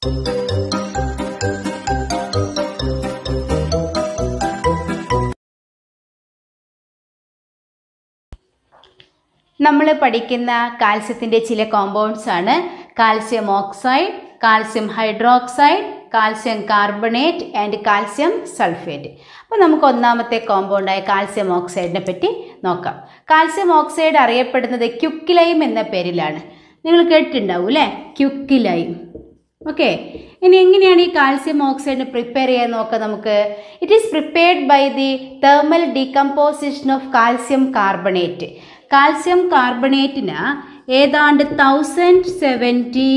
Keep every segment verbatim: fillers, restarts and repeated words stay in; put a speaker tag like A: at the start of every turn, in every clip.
A: നമ്മൾ പഠിക്കുന്ന കാൽസ്യത്തിൻ്റെ ചില കോമ്പൗണ്ട്സ് ആണ് calcium oxide, calcium hydroxide, calcium carbonate and calcium sulphate. അപ്പോൾ നമുക്ക് ഒന്നാമത്തെ കോമ്പൗണ്ടായ കാൽസ്യം ഓക്സൈഡിനെ പറ്റി നോക്കാം. കാൽസ്യം ഓക്സൈഡ് അറിയപ്പെടുന്നത് ക്യുക്കിലൈം എന്ന പേരിലാണ്. നിങ്ങൾ കേട്ടിട്ടുണ്ടാവും അല്ലേ, ക്യുക്കിലൈം. ഓക്കെ, ഇനി എങ്ങനെയാണ് ഈ കാൽസ്യം ഓക്സൈഡിനെ പ്രിപ്പയർ ചെയ്യാൻ നോക്കാം നമുക്ക്. It is prepared by the thermal decomposition of calcium carbonate. Calcium കാർബണേറ്റിന് ഏതാണ്ട് thousand seventy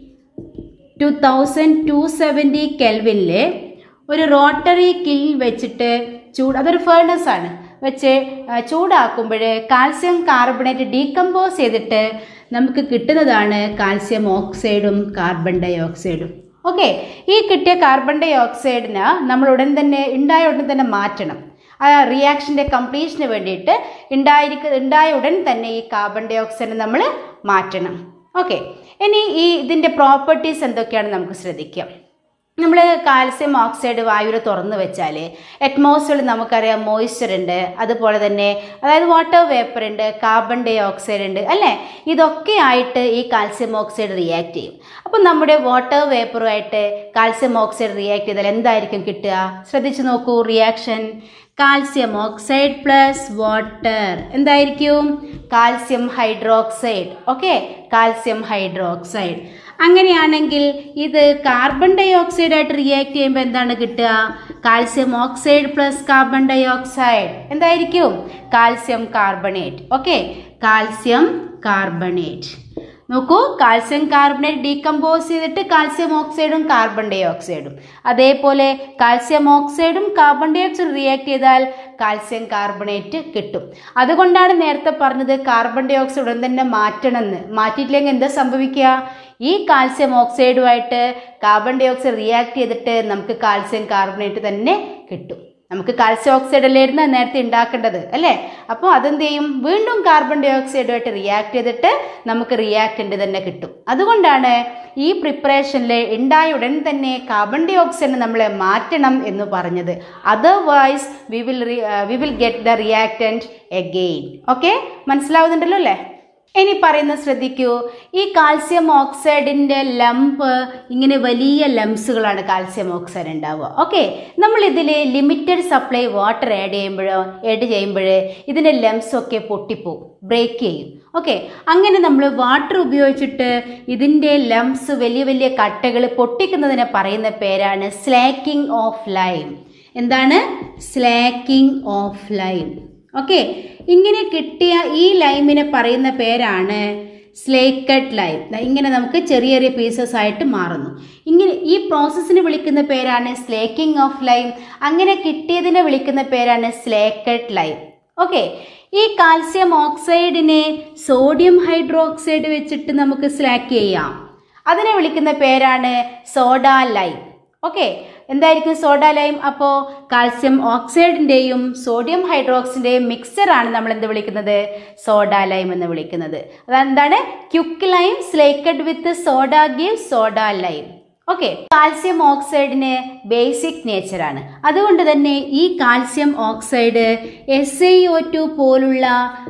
A: to thousand two seventy കെൽവിനിലെ ഒരു റോട്ടറി കിൽ വെച്ചിട്ട് ചൂട്, അതൊരു ഫേർണസ് ആണ്, വെച്ച് ചൂടാക്കുമ്പോൾ കാൽസ്യം കാർബണേറ്റ് ഡീകമ്പോസ് ചെയ്തിട്ട് നമുക്ക് കിട്ടുന്നതാണ് കാൽസ്യം ഓക്സൈഡും കാർബൺ ഡൈ ഓക്സൈഡും. ഓക്കെ, ഈ കിട്ടിയ കാർബൺ ഡൈ ഓക്സൈഡിന് നമ്മൾ ഉടൻ തന്നെ ഉണ്ടായ ഉടൻ തന്നെ മാറ്റണം. ആ റിയാക്ഷൻ്റെ കംപ്ലീഷന് വേണ്ടിയിട്ട് ഉണ്ടായിരിക്ക ഉണ്ടായ ഉടൻ തന്നെ ഈ കാർബൺ ഡൈ ഓക്സൈഡ് നമ്മൾ മാറ്റണം. ഓക്കെ, ഇനി ഈ ഇതിൻ്റെ പ്രോപ്പർട്ടീസ് എന്തൊക്കെയാണെന്ന് നമുക്ക് ശ്രദ്ധിക്കാം. നമ്മൾ കാൽസ്യം ഓക്സൈഡ് വായുവിൽ തുറന്നു വെച്ചാൽ അറ്റ്മോസ്ഫിയറിൽ നമുക്കറിയാം മോയ്സ്ചർ ഉണ്ട്, അതുപോലെ തന്നെ അതായത് വാട്ടർ വേപ്പർ ഉണ്ട്, കാർബൺ ഡൈ ഓക്സൈഡ് ഉണ്ട് അല്ലേ. ഇതൊക്കെ ആയിട്ട് ഈ കാൽസ്യം ഓക്സൈഡ് റിയാക്ട് ചെയ്യും. അപ്പം നമ്മുടെ വാട്ടർ വേപ്പറുമായിട്ട് കാൽസ്യം ഓക്സൈഡ് റിയാക്ട് ചെയ്താൽ എന്തായിരിക്കും കിട്ടുക? ശ്രദ്ധിച്ചു നോക്കൂ. Reaction calcium oxide plus water എന്തായിരിക്കും? Calcium hydroxide. Okay, calcium hydroxide. അങ്ങനെയാണെങ്കിൽ ഇത് കാർബൺ ഡൈ ഓക്സൈഡ് ആയിട്ട് റിയാക്ട് ചെയ്യുമ്പോൾ എന്താണ് കിട്ടുക? Calcium oxide plus carbon dioxide എന്തായിരിക്കും? Calcium carbonate. Okay, calcium carbonate. നോക്കൂ, കാൽസ്യം കാർബണേറ്റ് ഡീകമ്പോസ് ചെയ്തിട്ട് കാൽസ്യം ഓക്സൈഡും കാർബൺ ഡൈ ഓക്സൈഡും, അതേപോലെ കാൽസ്യം ഓക്സൈഡും കാർബൺ ഡൈ ഓക്സൈഡും റിയാക്ട് ചെയ്താൽ കാൽസ്യം കാർബണേറ്റ് കിട്ടും. അതുകൊണ്ടാണ് നേരത്തെ പറഞ്ഞത് കാർബൺ ഡൈ ഓക്സൈഡ് ഉടൻ തന്നെ മാറ്റണമെന്ന്. മാറ്റിയിട്ടില്ലെങ്കിൽ എന്താ സംഭവിക്കുക? ഈ കാൽസ്യം ഓക്സൈഡുമായിട്ട് കാർബൺ ഡൈ ഓക്സൈഡ് റിയാക്ട് ചെയ്തിട്ട് നമുക്ക് കാൽസ്യം കാർബണേറ്റ് തന്നെ കിട്ടും. നമുക്ക് കാൽസ്യം ഓക്സൈഡ് അല്ലായിരുന്നു നേരത്തെ ഉണ്ടാക്കേണ്ടത് അല്ലേ. അപ്പോൾ അതെന്ത് ചെയ്യും? വീണ്ടും കാർബൺ ഡൈ ഓക്സൈഡുമായിട്ട് റിയാക്ട് ചെയ്തിട്ട് നമുക്ക് റിയാക്റ്റൻ്റ് തന്നെ കിട്ടും. അതുകൊണ്ടാണ് ഈ പ്രിപ്പറേഷനിൽ ഉണ്ടായ ഉടൻ തന്നെ കാർബൺ ഡൈ ഓക്സൈഡിനെ നമ്മളെ മാറ്റണം എന്ന് പറഞ്ഞത്. Otherwise we will we will get the reactant again. Okay, മനസ്സിലാവുന്നുണ്ടല്ലോ അല്ലേ? ഇനി പറയുന്നത് ശ്രദ്ധിക്കൂ. ഈ കാൽസ്യം ഓക്സൈഡിൻ്റെ ലംപ് ഇങ്ങനെ വലിയ ലംസുകളാണ് കാൽസ്യം ഓക്സൈഡ് ഉണ്ടാവുക. ഓക്കെ, നമ്മൾ ഇതിൽ ലിമിറ്റഡ് സപ്ലൈ വാട്ടർ ആഡ് ചെയ്യുമ്പോഴോ ആഡ് ചെയ്യുമ്പോൾ ഇതിൻ്റെ ലംസൊക്കെ പൊട്ടിപ്പോവും, ബ്രേക്ക് ചെയ്യും. ഓക്കെ, അങ്ങനെ നമ്മൾ വാട്ടർ ഉപയോഗിച്ചിട്ട് ഇതിൻ്റെ ലംസ് വലിയ വലിയ കട്ടകൾ പൊട്ടിക്കുന്നതിനെ പറയുന്ന പേരാണ് സ്ലാക്കിംഗ് ഓഫ് ലൈം. എന്താണ്? Slaking of lime. ഓക്കെ, ഇങ്ങനെ കിട്ടിയ ഈ ലൈമിനെ പറയുന്ന പേരാണ് സ്ലേക്കഡ് ലൈം. ഇങ്ങനെ നമുക്ക് ചെറിയ ചെറിയ പീസസ് ആയിട്ട് മാറുന്നു. ഇങ്ങനെ ഈ പ്രോസസ്സിനെ വിളിക്കുന്ന പേരാണ് സ്ലേക്കിംഗ് ഓഫ് ലൈം. അങ്ങനെ കിട്ടിയതിനെ വിളിക്കുന്ന പേരാണ് സ്ലേക്കഡ് ലൈം. ഓക്കെ, ഈ കാൽസ്യം ഓക്സൈഡിനെ സോഡിയം ഹൈഡ്രോക്സൈഡ് വെച്ചിട്ട് നമുക്ക് സ്ലാക്ക് ചെയ്യാം. അതിനെ വിളിക്കുന്ന പേരാണ് സോഡ ലൈം. ഓക്കെ, എന്തായിരിക്കും സോഡ ലൈം? അപ്പോൾ കാൽസ്യം ഓക്സൈഡിൻ്റെയും സോഡിയം ഹൈഡ്രോക്സൈഡിൻ്റെയും മിക്സറാണ് നമ്മൾ എന്ത് വിളിക്കുന്നത്? സോഡ ലൈം എന്ന് വിളിക്കുന്നത്. അതെന്താണ്? Quicklime slaked with soda give soda lime. Okay, calcium ഓക്സൈഡിന് ബേസിക് നേച്ചറാണ്. അതുകൊണ്ട് തന്നെ ഈ calcium oxide S I O two പോലുള്ള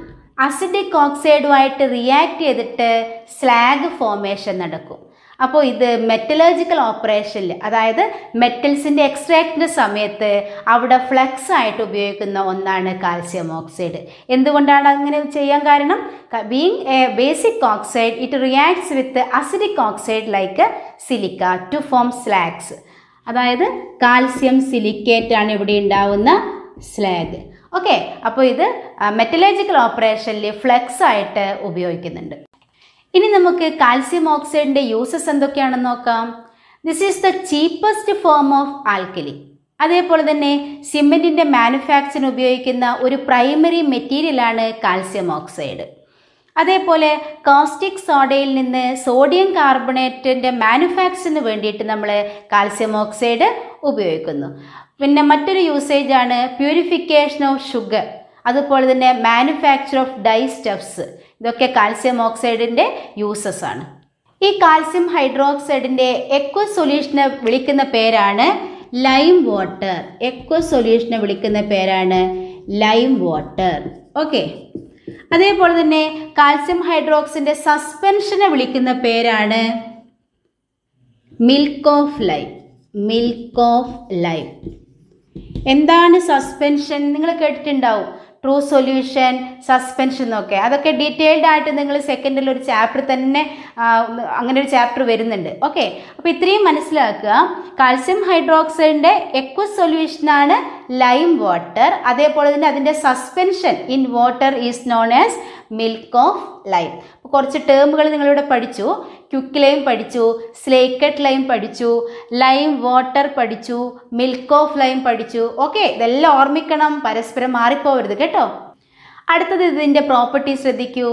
A: അസിഡിക് ഓക്സൈഡുമായിട്ട് റിയാക്ട് ചെയ്തിട്ട് സ്ലാഗ് ഫോർമേഷൻ നടക്കും. അപ്പോൾ ഇത് മെറ്റലർജിക്കൽ ഓപ്പറേഷനിൽ, അതായത് മെറ്റൽസിൻ്റെ എക്സ്ട്രാക്റ്റിൻ്റെ സമയത്ത് അവിടെ ഫ്ലക്സ് ആയിട്ട് ഉപയോഗിക്കുന്ന ഒന്നാണ് കാൽസ്യം ഓക്സൈഡ്. എന്തുകൊണ്ടാണ് അങ്ങനെ ചെയ്യാൻ കാരണം? Being a basic oxide it reacts with acidic oxide like silica to form slags. അതായത് കാൽസ്യം സിലിക്കേറ്റ് ആണ് ഇവിടെ ഉണ്ടാവുന്ന സ്ലാഗ്. ഓക്കെ, അപ്പോൾ ഇത് മെറ്റലർജിക്കൽ ഓപ്പറേഷനിൽ ഫ്ലക്സ് ആയിട്ട് ഉപയോഗിക്കുന്നുണ്ട്. ഇനി നമുക്ക് കാൽസ്യം ഓക്സൈഡിൻ്റെ യൂസസ് എന്തൊക്കെയാണെന്ന് നോക്കാം. This is the cheapest form of alkali. അതേപോലെ തന്നെ സിമെൻറ്റിൻ്റെ മാനുഫാക്ചറിന് ഉപയോഗിക്കുന്ന ഒരു പ്രൈമറി മെറ്റീരിയലാണ് കാൽസ്യം ഓക്സൈഡ്. അതേപോലെ കോസ്റ്റിക് സോഡയിൽ നിന്ന് സോഡിയം കാർബണേറ്റിൻ്റെ മാനുഫാക്ചറിന് വേണ്ടിയിട്ട് നമ്മൾ കാൽസ്യം ഓക്സൈഡ് ഉപയോഗിക്കുന്നു. പിന്നെ മറ്റൊരു യൂസേജാണ് പ്യൂരിഫിക്കേഷൻ ഓഫ് ഷുഗർ, അതുപോലെ തന്നെ മാനുഫാക്ചർ ഓഫ് ഡൈ സ്റ്റഫ്സ്. ഇതൊക്കെ കാൽസ്യം ഓക്സൈഡിൻ്റെ യൂസസ് ആണ്. ഈ കാൽസ്യം ഹൈഡ്രോക്സൈഡിൻ്റെ എക്വസ് സൊല്യൂഷനെ വിളിക്കുന്ന പേരാണ് ലൈം വാട്ടർ. എക്വസ് സൊല്യൂഷനെ വിളിക്കുന്ന പേരാണ് ലൈം വാട്ടർ. ഓക്കെ. അതേപോലെ തന്നെ കാൽസ്യം ഹൈഡ്രോക്സൈഡിൻ്റെ സസ്പെൻഷനെ വിളിക്കുന്ന പേരാണ് milk of lime. Milk of lime. എന്താണ് സസ്പെൻഷൻ? നിങ്ങൾ കേട്ടിട്ടുണ്ടാവും, ട്രൂ സൊല്യൂഷൻ, സസ്പെൻഷൻ എന്നൊക്കെ. അതൊക്കെ ഡീറ്റെയിൽഡ് ആയിട്ട് നിങ്ങൾ സെക്കൻഡിൽ ഒരു ചാപ്റ്റർ തന്നെ അങ്ങനെ ഒരു ചാപ്റ്റർ വരുന്നുണ്ട്. ഓക്കെ. അപ്പോൾ ഇത്രയും മനസ്സിലാക്കുക. കാൽസ്യം ഹൈഡ്രോക്സൈഡിൻ്റെ എക്വസ് സൊല്യൂഷനാണ് ലൈം വാട്ടർ. അതേപോലെ തന്നെ അതിൻ്റെ suspension in water is known as milk of lime. കുറച്ച് ടേമുകൾ നിങ്ങളിവിടെ പഠിച്ചു. ക്വിക്ക് ലൈം പഠിച്ചു, സ്ലേക്കറ്റ് ലൈം പഠിച്ചു, ലൈം വാട്ടർ പഠിച്ചു, മിൽക്ക് ഓഫ് ലൈം പഠിച്ചു. ഓക്കെ, ഇതെല്ലാം ഓർമ്മിക്കണം, പരസ്പരം മാറിപ്പോവരുത് കേട്ടോ. അടുത്തത് ഇതിൻ്റെ പ്രോപ്പർട്ടി ശ്രദ്ധിക്കൂ.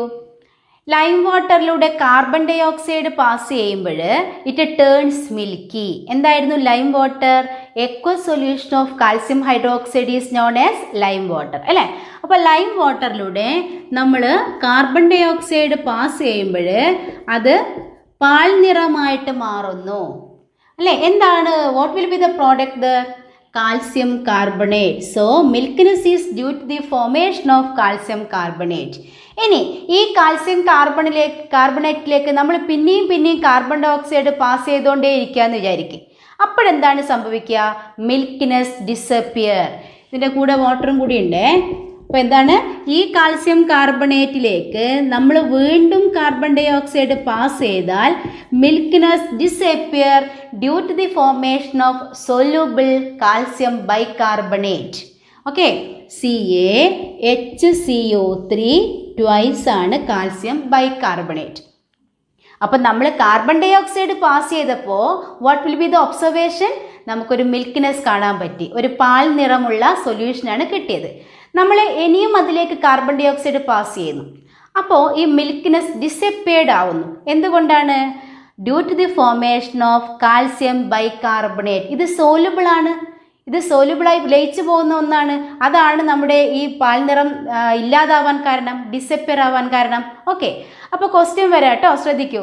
A: ലൈം വാട്ടറിലൂടെ കാർബൺ ഡൈ ഓക്സൈഡ് പാസ് ചെയ്യുമ്പോൾ ഇറ്റ് ടേൺസ് മിൽക്കി. എന്തായിരുന്നു lime water? Aqueous solution of calcium hydroxide is known as lime water അല്ലേ. അപ്പോൾ ലൈം വാട്ടറിലൂടെ നമ്മൾ കാർബൺ ഡൈ ഓക്സൈഡ് പാസ് ചെയ്യുമ്പോൾ അത് പാൽ നിറമായിട്ട് മാറുന്നു അല്ലേ. എന്താണ്? What will be the product there? Calcium carbonate. So milkiness is due to the formation of calcium carbonate. ഇനി ഈ കാൽസ്യം കാർബണിലേക്ക് കാർബണേറ്റിലേക്ക് നമ്മൾ പിന്നെയും പിന്നെയും കാർബൺ ഡൈ ഓക്സൈഡ് പാസ് ചെയ്തുകൊണ്ടേ ഇരിക്കുകയെന്ന് വിചാരിക്കും. അപ്പോഴെന്താണ് സംഭവിക്കുക? Milkiness disappear. ഇതിൻ്റെ കൂടെ വാട്ടറും കൂടി ഉണ്ട്. അപ്പോൾ എന്താണ്? ഈ കാൽസ്യം കാർബണേറ്റിലേക്ക് നമ്മൾ വീണ്ടും കാർബൺ ഡൈ ഓക്സൈഡ് പാസ് ചെയ്താൽ milkiness disappear due to the formation of soluble calcium bicarbonate. Okay, C A H C O three twice ആണ് കാൽസ്യം ബൈകാർബണേറ്റ്. അപ്പം നമ്മൾ കാർബൺ ഡൈ ഓക്സൈഡ് പാസ് ചെയ്തപ്പോൾ what will be the observation? നമുക്കൊരു milkiness കാണാൻ പറ്റി, ഒരു പാൽ നിറമുള്ള സൊല്യൂഷനാണ് കിട്ടിയത്. നമ്മൾ ഇനിയും അതിലേക്ക് കാർബൺ ഡൈ ഓക്സൈഡ് പാസ് ചെയ്യുന്നു. അപ്പോൾ ഈ മിൽക്കിനെസ് ഡിസപ്പിയർഡ് ആവുന്നു. എന്തുകൊണ്ടാണ്? Due to the formation of calcium bicarbonate. ഇത് സോലുബിൾ ആണ്, ഇത് സോലുബിളായി ലയിച്ചു പോകുന്ന ഒന്നാണ്. അതാണ് നമ്മുടെ ഈ പാൽ നിറം ഇല്ലാതാവാൻ കാരണം, ഡിസപ്പിയർ ആവാൻ കാരണം. ഓക്കെ, അപ്പോൾ ക്വസ്റ്റ്യൻ വരാം കേട്ടോ, ശ്രദ്ധിക്കൂ.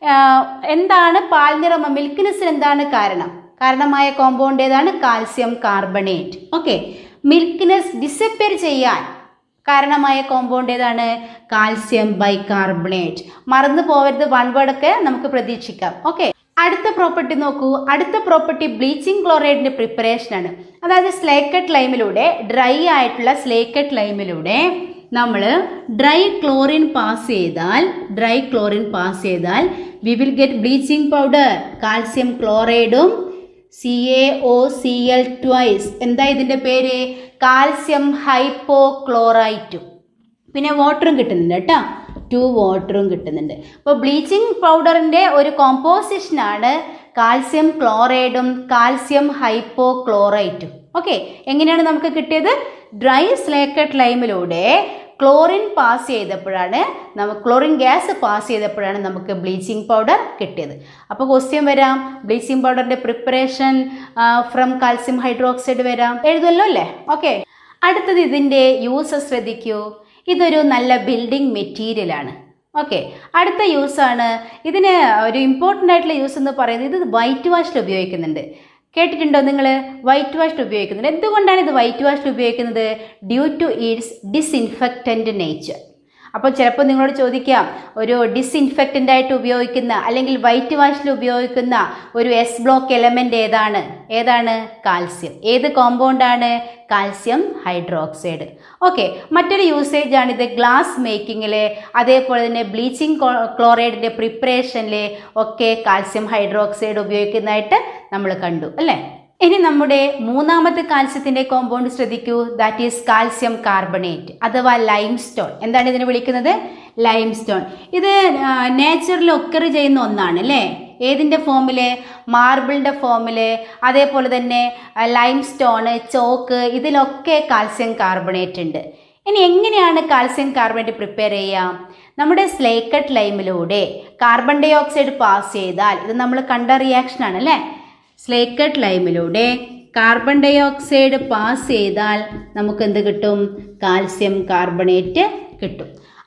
A: എന്താണ് പാൽ നിറം? മിൽക്കിനെസ്സിന് എന്താണ് കാരണം? കാരണമായ കോമ്പൗണ്ട് ഏതാണ്? Calcium carbonate. Okay, milkiness disappear ചെയ്യാൻ കാരണമായ കോമ്പൗണ്ട് ഏതാണ്? Calcium bicarbonate. മറന്നു പോവരുത്, വൺ വേർഡൊക്കെ നമുക്ക് പ്രതീക്ഷിക്കാം. ഓക്കെ, അടുത്ത പ്രോപ്പർട്ടി നോക്കൂ. അടുത്ത പ്രോപ്പർട്ടി ബ്ലീച്ചിങ് ക്ലോറൈഡിൻ്റെ പ്രിപ്പറേഷനാണ്. അതായത് സ്ലേക്കറ്റ് ലൈമിലൂടെ, ഡ്രൈ ആയിട്ടുള്ള സ്ലേക്കറ്റ് ലൈമിലൂടെ നമ്മൾ ഡ്രൈ ക്ലോറിൻ പാസ് ചെയ്താൽ ഡ്രൈ ക്ലോറിൻ പാസ് ചെയ്താൽ we will get bleaching powder, calcium ക്ലോറൈഡും C A O C L twice. എന്താ ഇതിൻ്റെ പേര്? കാൽസ്യം ഹൈപ്പോക്ലോറൈറ്റും. പിന്നെ വാട്ടറും കിട്ടുന്നുണ്ട് കേട്ടോ, ടു വാട്ടറും കിട്ടുന്നുണ്ട്. അപ്പോൾ ബ്ലീച്ചിങ് പൗഡറിൻ്റെ ഒരു കോമ്പോസിഷനാണ് കാൽസ്യം ക്ലോറൈഡും കാൽസ്യം ഹൈപ്പോക്ലോറൈറ്റും. ഓക്കെ, എങ്ങനെയാണ് നമുക്ക് കിട്ടിയത്? ഡ്രൈ സ്ലേക്കറ്റ് ലൈമിലൂടെ ക്ലോറിൻ പാസ് ചെയ്തപ്പോഴാണ് നമുക്ക് ക്ലോറിൻ ഗ്യാസ് പാസ് ചെയ്തപ്പോഴാണ് നമുക്ക് ബ്ലീച്ചിങ് പൗഡർ കിട്ടിയത്. അപ്പോൾ ക്വസ്റ്റ്യൻ വരാം, ബ്ലീച്ചിങ് പൗഡറിൻ്റെ പ്രിപ്പറേഷൻ ഫ്രം കാൽസ്യം ഹൈഡ്രോക്സൈഡ് വരാം, എഴുതുമല്ലോ അല്ലേ. ഓക്കെ, അടുത്തത് ഇതിൻ്റെ യൂസസ് ശ്രദ്ധിക്കൂ. ഇതൊരു നല്ല ബിൽഡിംഗ് മെറ്റീരിയലാണ്. ഓക്കെ, അടുത്ത യൂസാണ് ഇതിന് ഒരു ഇമ്പോർട്ടൻ്റ് ആയിട്ടുള്ള യൂസ് എന്ന് പറയുന്നത് ഇത് വൈറ്റ് വാഷിൽ ഉപയോഗിക്കുന്നുണ്ട്. കേട്ടിട്ടുണ്ടോ നിങ്ങൾ? വൈറ്റ് വാഷിൽ ഉപയോഗിക്കുന്നുണ്ട്. എന്തുകൊണ്ടാണ് ഇത് വൈറ്റ് വാഷിൽ ഉപയോഗിക്കുന്നത്? Due to its disinfectant nature. അപ്പോൾ ചിലപ്പോൾ നിങ്ങളോട് ചോദിക്കാം, ഒരു ഡിസ്ഇൻഫെക്റ്റൻ്റ് ആയിട്ട് ഉപയോഗിക്കുന്ന അല്ലെങ്കിൽ വൈറ്റ് വാഷിൽ ഉപയോഗിക്കുന്ന ഒരു എസ് ബ്ലോക്ക് എലമെൻ്റ് ഏതാണ്? ഏതാണ്? കാൽസ്യം. ഏത് കോമ്പൗണ്ടാണ്? Calcium hydroxide. ഓക്കെ, മറ്റൊരു യൂസേജ് ആണിത് ഗ്ലാസ് മേക്കിങ്ങിൽ, അതേപോലെ തന്നെ ബ്ലീച്ചിങ് ക്ലോറൈഡിൻ്റെ പ്രിപ്പറേഷനിൽ ഒക്കെ കാൽസ്യം ഹൈഡ്രോക്സൈഡ് ഉപയോഗിക്കുന്നതായിട്ട് നമ്മൾ കണ്ടു അല്ലേ. ഇനി നമ്മുടെ മൂന്നാമത്തെ കാൽസ്യത്തിൻ്റെ കോമ്പൗണ്ട് ശ്രദ്ധിക്കൂ. ദാറ്റ് ഈസ് കാൽസ്യം കാർബണേറ്റ് അഥവാ ലൈം സ്റ്റോൺ. എന്താണ് ഇതിനെ വിളിക്കുന്നത്? Limestone. ഇത് നേച്ചറിൽ ഒക്കർ ചെയ്യുന്ന ഒന്നാണ് അല്ലേ. ഏതിൻ്റെ ഫോമിൽ? മാർബിളിൻ്റെ ഫോമിൽ. അതേപോലെ തന്നെ ലൈം സ്റ്റോണ്, ചോക്ക്, ഇതിലൊക്കെ കാൽസ്യം കാർബണേറ്റ് ഉണ്ട്. ഇനി എങ്ങനെയാണ് കാൽസ്യം കാർബണേറ്റ് പ്രിപ്പയർ ചെയ്യുക? നമ്മുടെ സ്ലേക്കറ്റ് ലൈമിലൂടെ കാർബൺ ഡൈ ഓക്സൈഡ് പാസ് ചെയ്താൽ, ഇത് നമ്മൾ കണ്ട റിയാക്ഷനാണ് അല്ലേ. സ്ലേക്കറ്റ് ലൈമിലൂടെ കാർബൺ ഡൈ ഓക്സൈഡ് പാസ് ചെയ്താൽ നമുക്ക് എന്ത് കിട്ടും? കാൽസ്യം കാർബണേറ്റ് കിട്ടും.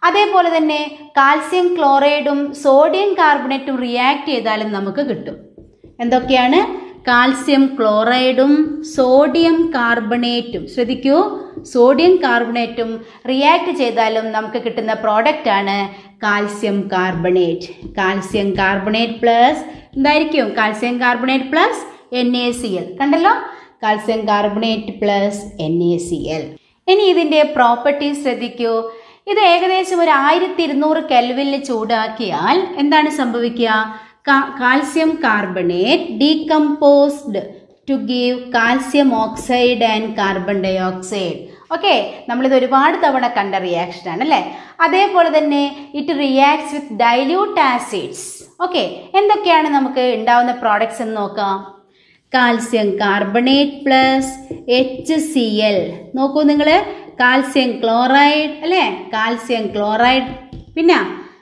A: അതേപോലെ തന്നെ കാൽസ്യം ക്ലോറൈഡും സോഡിയം കാർബണേറ്റും റിയാക്ട് ചെയ്താലും നമുക്ക് കിട്ടും. എന്തൊക്കെയാണ്? കാൽസ്യം ക്ലോറൈഡും സോഡിയം കാർബണേറ്റും, ശ്രദ്ധിക്കൂ, സോഡിയം കാർബണേറ്റും റിയാക്ട് ചെയ്താലും നമുക്ക് കിട്ടുന്ന പ്രോഡക്റ്റ് ആണ് calcium carbonate. Calcium carbonate plus എന്തായിരിക്കും? Calcium carbonate plus N A C L. കണ്ടല്ലോ, calcium carbonate plus N A C L. ഇനി ഇതിൻ്റെ പ്രോപ്പർട്ടീസ് ശ്രദ്ധിക്കൂ. ഇത് ഏകദേശം ഒരു ആയിരത്തി ഇരുന്നൂറ് കെൽവിനിൽ ചൂടാക്കിയാൽ എന്താണ് സംഭവിക്കുക? Calcium carbonate decomposed to give calcium oxide and carbon dioxide. Okay, നമ്മളിത് ഒരുപാട് തവണ കണ്ട റിയാക്ഷൻ ആണ് അല്ലേ? അതേപോലെ തന്നെ it reacts with dilute acids. Okay, എന്തൊക്കെയാണ് നമുക്ക് ഉണ്ടാവുന്ന പ്രോഡക്ട്സ് എന്ന് നോക്കാം. Calcium carbonate plus H C L. നോക്കൂ നിങ്ങൾ, കാൽസ്യം ക്ലോറൈഡ് അല്ലേ? Calcium chloride. പിന്നെ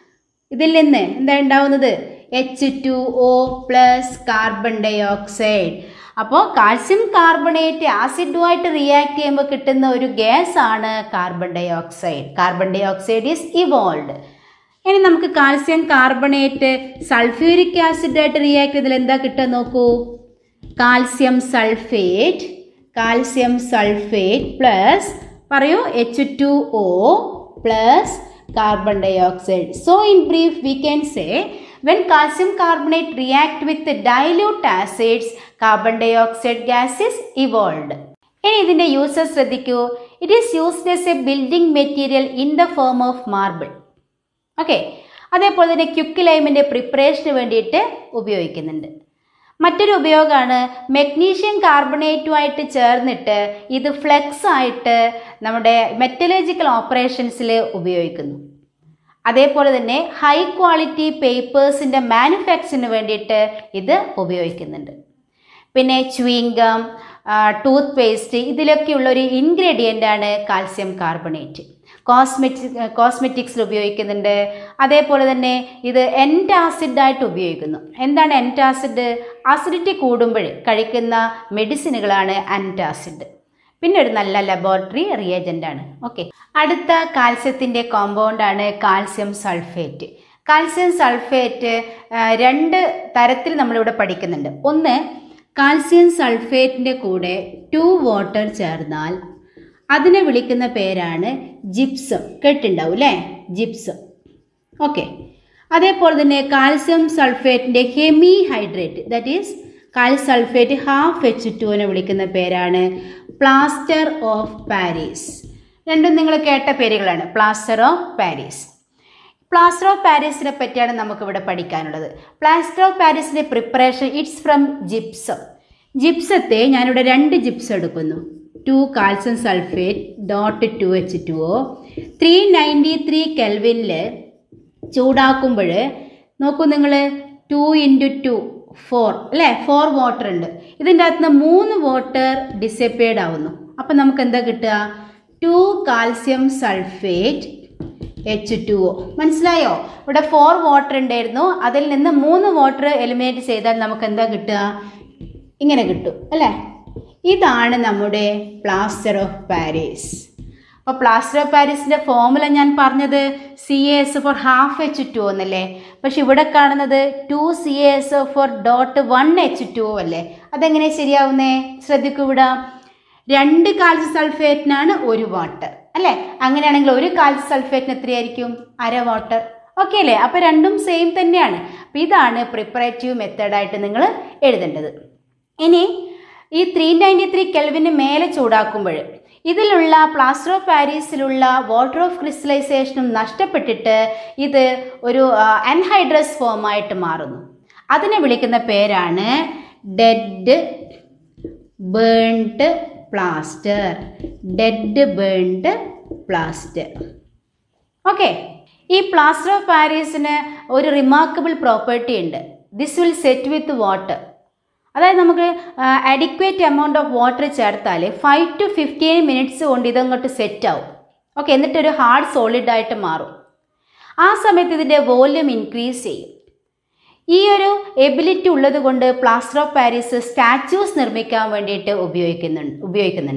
A: ഇതിൽ നിന്ന് എന്താ ഉണ്ടാവുന്നത്? H two O plus carbon dioxide. അപ്പോൾ കാൽസ്യം കാർബണേറ്റ് ആസിഡുമായിട്ട് റിയാക്ട് ചെയ്യുമ്പോൾ കിട്ടുന്ന ഒരു ഗ്യാസ് ആണ് carbon dioxide. Carbon dioxide is evolve. ഇനി നമുക്ക് കാൽസ്യം കാർബണേറ്റ് സൾഫ്യൂരിക് ആസിഡായിട്ട് റിയാക്ട് ചെയ്താൽ എന്താ കിട്ടുക നോക്കൂ. Calcium sulphate, calcium sulphate plus പറയൂ H two O plus carbon dioxide. So in brief we can say when calcium carbonate react with the dilute acids, carbon dioxide gas is evolved. ഇനി ഇതിൻ്റെ uses ശ്രദ്ധിക്കൂ. It is used as a building material in the form of marble. Okay, അതേപോലെ തന്നെ quick ലൈമിൻ്റെ പ്രിപ്പറേഷന് വേണ്ടിയിട്ട് ഉപയോഗിക്കുന്നുണ്ട്. മറ്റൊരു ഉപയോഗമാണ് magnesium കാർബണേറ്റുമായിട്ട് ചേർന്നിട്ട് ഇത് ഫ്ലെക്സ് ആയിട്ട് നമ്മുടെ മെറ്റലർജിക്കൽ ഓപ്പറേഷൻസിൽ ഉപയോഗിക്കുന്നു. അതേപോലെ തന്നെ ഹൈ ക്വാളിറ്റി പേപ്പേഴ്സിൻ്റെ മാനുഫാക്ചറിന് വേണ്ടിയിട്ട് ഇത് ഉപയോഗിക്കുന്നുണ്ട്. പിന്നെ ച്യൂയിംഗം, ടൂത്ത് പേസ്റ്റ്, ഇതിലൊക്കെയുള്ള ഒരു ഇൻഗ്രീഡിയൻ്റ് ആണ് കാൽസ്യം കാർബണേറ്റ്. കോസ്മെറ്റിക് കോസ്മെറ്റിക്സിൽ ഉപയോഗിക്കുന്നുണ്ട്. അതേപോലെ തന്നെ ഇത് എൻറ്റാസിഡായിട്ട് ഉപയോഗിക്കുന്നു. എന്താണ് എൻറ്റാസിഡ്? അസിഡിറ്റി കൂടുമ്പോൾ കഴിക്കുന്ന മെഡിസിനുകളാണ് ആൻറ്റാസിഡ്. പിന്നെ ഒരു നല്ല ലബോറട്ടറി റിയേജൻ്റ് ആണ്. ഓക്കെ, അടുത്ത കാൽസ്യത്തിൻ്റെ കോമ്പൗണ്ടാണ് കാൽസ്യം സൾഫേറ്റ്. കാൽസ്യം സൾഫേറ്റ് രണ്ട് തരത്തിൽ നമ്മളിവിടെ പഠിക്കുന്നുണ്ട്. ഒന്ന്, കാൽസ്യം സൾഫേറ്റിൻ്റെ കൂടെ ടു വാട്ടർ ചേർന്നാൽ അതിനെ വിളിക്കുന്ന പേരാണ് ജിപ്സം. കേട്ടിട്ടുണ്ടാവും അല്ലേ? ജിപ്സം. ഓക്കെ, അതേപോലെ തന്നെ കാൽസ്യം സൾഫേറ്റിൻ്റെ hemihydrate, that is calcium sulphate half H ടുവിനെ വിളിക്കുന്ന പേരാണ് പ്ലാസ്റ്റർ ഓഫ് പാരീസ്. രണ്ടും നിങ്ങൾ കേട്ട പേരുകളാണ്, plaster of Paris. Plaster of പാരീസിനെ പറ്റിയാണ് നമുക്കിവിടെ പഠിക്കാനുള്ളത്. പ്ലാസ്റ്റർ ഓഫ് പാരീസിൻ്റെ പ്രിപ്പറേഷൻ ഇറ്റ്സ് ഫ്രം ജിപ്സം. ജിപ്സത്തെ ഞാനിവിടെ രണ്ട് ജിപ്സം എടുക്കുന്നു. Two calcium sulphate dot two H two O three ninety three കെൽവിനിൽ ചൂടാക്കുമ്പോൾ നോക്കൂ നിങ്ങൾ, ടു ഇൻറ്റു ടു ഫോർ അല്ലേ? ഫോർ വാട്ടർ ഉണ്ട്. ഇതിൻ്റെ അകത്ത് നിന്ന് മൂന്ന് വാട്ടർ ഡിസപ്പേർഡ് ആവുന്നു. അപ്പം നമുക്ക് എന്താ കിട്ടുക? Two calcium sulphate H two O. മനസ്സിലായോ? ഇവിടെ ഫോർ വാട്ടർ ഉണ്ടായിരുന്നു, അതിൽ നിന്ന് മൂന്ന് വാട്ടർ എലിമിനേറ്റ് ചെയ്താൽ നമുക്ക് എന്താ കിട്ടുക? ഇങ്ങനെ കിട്ടും അല്ലേ? ഇതാണ് നമ്മുടെ പ്ലാസ്റ്റർ ഓഫ് പാരീസ്. അപ്പോൾ പ്ലാസ്റ്റർ ഓഫ് പാരീസിൻ്റെ ഫോമുല ഞാൻ പറഞ്ഞത് C A S four half H two എന്നല്ലേ? പക്ഷെ ഇവിടെ കാണുന്നത് two C A S four dot one H two അല്ലേ? അതെങ്ങനെ ശരിയാവുന്നേ? ശ്രദ്ധിക്കൂ, ഇവിടെ രണ്ട് കാൽസ്യം സൾഫേറ്റിനാണ് ഒരു വാട്ടർ അല്ലേ? അങ്ങനെയാണെങ്കിൽ ഒരു കാൽസ്യം സൾഫേറ്റിന് എത്രയായിരിക്കും? അര വാട്ടർ. ഓക്കെ അല്ലേ? അപ്പോൾ രണ്ടും സെയിം തന്നെയാണ്. അപ്പോൾ ഇതാണ് പ്രിപ്പറേറ്റീവ് മെത്തേഡായിട്ട് നിങ്ങൾ എഴുതേണ്ടത്. ഇനി ഈ ത്രീ നയൻറ്റി ത്രീ കെൽവിന് മേലെ ചൂടാക്കുമ്പോൾ ഇതിലുള്ള പ്ലാസ്റ്റർ ഓഫ് പാരീസിലുള്ള വാട്ടർ ഓഫ് ക്രിസ്റ്റലൈസേഷനും നഷ്ടപ്പെട്ടിട്ട് ഇത് ഒരു അൻഹൈഡ്രസ് ഫോമായിട്ട് മാറുന്നു. അതിനെ വിളിക്കുന്ന പേരാണ് dead burned plaster. Dead burned plaster. Okay, ഈ പ്ലാസ്റ്റർ ഓഫ് പാരീസിന് ഒരു റിമാർക്കബിൾ പ്രോപ്പർട്ടി ഉണ്ട്. This will set with water. അതായത് നമുക്ക് അഡിക്വേറ്റ് എമൗണ്ട് ഓഫ് വാട്ടർ ചേർത്താൽ ഫൈവ് ടു ഫിഫ്റ്റീൻ മിനിറ്റ്സ് കൊണ്ട് ഇതങ്ങോട്ട് സെറ്റ് ആവും. ഓക്കെ, എന്നിട്ടൊരു ഹാർഡ് സോളിഡായിട്ട് മാറും. ആ സമയത്ത് ഇതിൻ്റെ വോള്യൂം ഇൻക്രീസ് ചെയ്യും. ഈ ഒരു എബിലിറ്റി ഉള്ളത് കൊണ്ട് പ്ലാസ്റ്റർ ഓഫ് പാരീസ് സ്റ്റാച്യൂസ് നിർമ്മിക്കാൻ വേണ്ടിയിട്ട് ഉപയോഗിക്കുന്നുണ്ട് ഉപയോഗിക്കുന്നുണ്ട്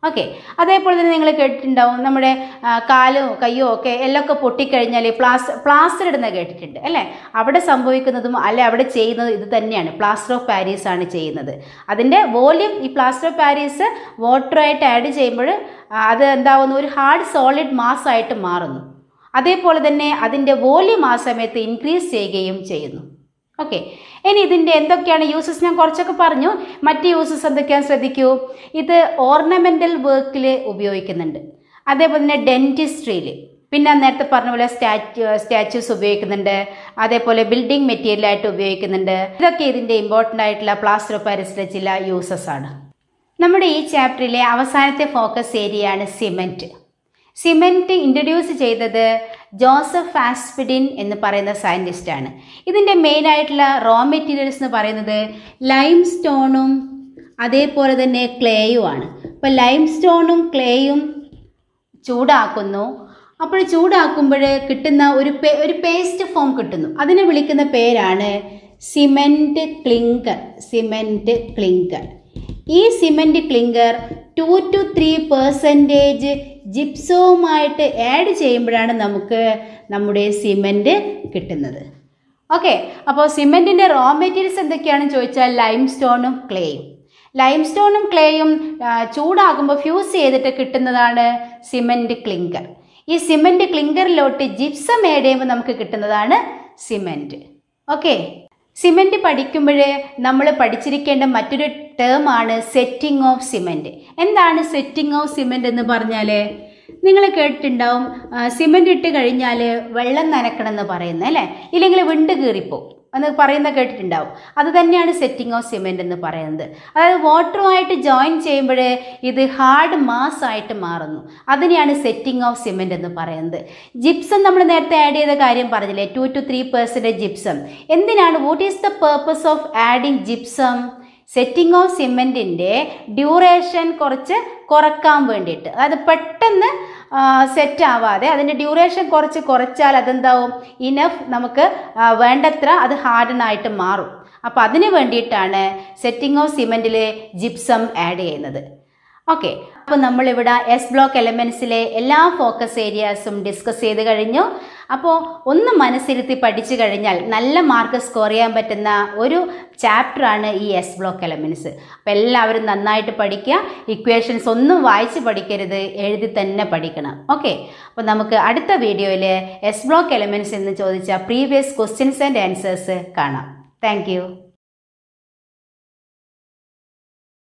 A: ഓക്കെ. അതേപോലെ തന്നെ നിങ്ങൾ കേട്ടിട്ടുണ്ടാവും നമ്മുടെ കാലോ കയ്യോ ഒക്കെ എല്ലൊക്കെ പൊട്ടിക്കഴിഞ്ഞാൽ പ്ലാസ് പ്ലാസ്റ്റർ ഇടുന്ന കേട്ടിട്ടുണ്ട് അല്ലേ? അവിടെ സംഭവിക്കുന്നതും അല്ലെ അവിടെ ചെയ്യുന്നതും ഇത് തന്നെയാണ്. പ്ലാസ്റ്റർ ഓഫ് പാരീസ് ആണ് ചെയ്യുന്നത്. അതിൻ്റെ വോള്യൂം ഈ പ്ലാസ്റ്റർ ഓഫ് പാരീസ് വാട്ടറായിട്ട് ആഡ് ചെയ്യുമ്പോൾ അത് എന്താവുന്നു, ഒരു ഹാർഡ് സോളിഡ് മാസ് ആയിട്ട് മാറുന്നു. അതേപോലെ തന്നെ അതിൻ്റെ വോള്യൂം ആ സമയത്ത് ഇൻക്രീസ് ചെയ്യുകയും ചെയ്യുന്നു. ഓക്കെ. ഇനി ഇതിൻ്റെ എന്തൊക്കെയാണ് യൂസസ് ഞാൻ കുറച്ചൊക്കെ പറഞ്ഞു. മറ്റ് യൂസസ് എന്തൊക്കെയാണെന്ന് ശ്രദ്ധിക്കൂ. ഇത് ഓർണമെൻ്റൽ വർക്കിൽ ഉപയോഗിക്കുന്നുണ്ട്, അതേപോലെ തന്നെ ഡെൻറ്റിസ്ട്രിയിൽ, പിന്നെ നേരത്തെ പറഞ്ഞ പോലെ സ്റ്റാച്യു സ്റ്റാച്യൂസ് ഉപയോഗിക്കുന്നുണ്ട്, അതേപോലെ ബിൽഡിംഗ് മെറ്റീരിയലായിട്ട് ഉപയോഗിക്കുന്നുണ്ട്. ഇതൊക്കെ ഇതിൻ്റെ ഇമ്പോർട്ടൻ്റ് ആയിട്ടുള്ള പ്ലാസ്റ്റർ ഓഫ് പാരീസിലെ ചില യൂസസ് ആണ്. നമ്മുടെ ഈ ചാപ്റ്ററിലെ അവസാനത്തെ ഫോക്കസ് ഏരിയയാണ് സിമെൻറ്റ്. സിമെൻറ്റ് ഇൻട്രൊഡ്യൂസ് ചെയ്തത് ജോസഫ് ആസ്പിഡിൻ എന്ന് പറയുന്ന സയൻറ്റിസ്റ്റാണ്. ഇതിൻ്റെ മെയിനായിട്ടുള്ള റോ മെറ്റീരിയൽസ് എന്ന് പറയുന്നത് ലൈം സ്റ്റോണും അതേപോലെ തന്നെ ക്ലേയുമാണ്. അപ്പോൾ ലൈം സ്റ്റോണും ക്ലേയും ചൂടാക്കുന്നു. അപ്പോൾ ചൂടാക്കുമ്പോൾ കിട്ടുന്ന ഒരു പേ ഒരു പേസ്റ്റ് ഫോം കിട്ടുന്നു. അതിനെ വിളിക്കുന്ന പേരാണ് സിമെൻറ്റ് ക്ലിങ്കർ. Cement clinker. ഈ cement clinker two to three percentage ജിപ്സവുമായിട്ട് ആഡ് ചെയ്യുമ്പോഴാണ് നമുക്ക് നമ്മുടെ സിമെൻറ്റ് കിട്ടുന്നത്. ഓക്കെ. അപ്പോൾ സിമെൻറ്റിൻ്റെ റോ മെറ്റീരിയൽസ് എന്തൊക്കെയാണെന്ന് ചോദിച്ചാൽ ലൈം സ്റ്റോണും ക്ലേയും. ലൈം സ്റ്റോണും ക്ലേയും ചൂടാകുമ്പോൾ ഫ്യൂസ് ചെയ്തിട്ട് കിട്ടുന്നതാണ് സിമെൻറ്റ് ക്ലിങ്കർ. ഈ സിമെൻറ്റ് ക്ലിങ്കറിലോട്ട് ജിപ്സം ആഡ് ചെയ്യുമ്പോൾ നമുക്ക് കിട്ടുന്നതാണ് സിമെൻറ്റ്. ഓക്കെ. സിമെൻറ്റ് പഠിക്കുമ്പോൾ നമ്മൾ പഠിച്ചിരിക്കേണ്ട മറ്റൊരു ടേമാണ് സെറ്റിംഗ് ഓഫ് സിമെൻറ്റ്. എന്താണ് സെറ്റിംഗ് ഓഫ് സിമെൻറ്റ് എന്ന് പറഞ്ഞാൽ നിങ്ങൾ കേട്ടിട്ടുണ്ടാവും, സിമെൻറ്റ് ഇട്ട് കഴിഞ്ഞാൽ വെള്ളം നനക്കണം എന്ന് പറയുന്നത് അല്ലേ, ഇല്ലെങ്കിൽ വിണ്ട് കീറിപ്പോവും എന്ന് പറയുന്നത് കേട്ടിട്ടുണ്ടാവും. അത് തന്നെയാണ് സെറ്റിംഗ് ഓഫ് സിമെൻറ്റ് എന്ന് പറയുന്നത്. അതായത് വാട്ടറുമായിട്ട് ജോയിൻ ചെയ്യുമ്പോൾ ഇത് ഹാർഡ് മാസ് ആയിട്ട് മാറുന്നു. അതിനെയാണ് സെറ്റിംഗ് ഓഫ് സിമെൻറ്റ് എന്ന് പറയുന്നത്. ജിപ്സം നമ്മൾ നേരത്തെ ആഡ് ചെയ്ത കാര്യം പറഞ്ഞില്ലേ, two to three percentage gypsum. എന്തിനാണ്, what is the purpose of adding gypsum? Setting of സിമെൻറ്റിൻ്റെ ഡ്യൂറേഷൻ കുറച്ച് കുറക്കാൻ വേണ്ടിയിട്ട്, അതായത് പെട്ടെന്ന് സെറ്റ് ആവാതെ അതിൻ്റെ ഡ്യൂറേഷൻ കുറച്ച് കുറച്ചാൽ അതെന്താവും, ഇനഫ് നമുക്ക് വേണ്ടത്ര അത് ഹാർഡനായിട്ട് മാറും. അപ്പോൾ അതിന് വേണ്ടിയിട്ടാണ് സെറ്റിംഗ് ഓഫ് സിമെൻറ്റിൽ ജിപ്സം ആഡ് ചെയ്യുന്നത്. ഓക്കെ. അപ്പോൾ നമ്മളിവിടെ എസ് ബ്ലോക്ക് എലമെൻസിലെ എല്ലാ ഫോക്കസ് ഏരിയാസും ഡിസ്കസ് ചെയ്ത് കഴിഞ്ഞു. അപ്പോൾ ഒന്ന് മനസ്സിരുത്തി പഠിച്ചു കഴിഞ്ഞാൽ നല്ല മാർക്ക് സ്കോർ ചെയ്യാൻ പറ്റുന്ന ഒരു ചാപ്റ്ററാണ് ഈ എസ് ബ്ലോക്ക് എലമെൻസ്. അപ്പോൾ എല്ലാവരും നന്നായിട്ട് പഠിക്കുക. ഇക്വേഷൻസ് ഒന്നും വായിച്ച് പഠിക്കരുത്, എഴുതി തന്നെ പഠിക്കണം. ഓക്കെ. അപ്പോൾ നമുക്ക് അടുത്ത വീഡിയോയിൽ എസ് ബ്ലോക്ക് എലമെൻസ് എന്ന് ചോദിച്ച പ്രീവിയസ് ക്വസ്റ്റ്യൻസ് ആൻഡ് ആൻസേഴ്സ് കാണാം. Thank U.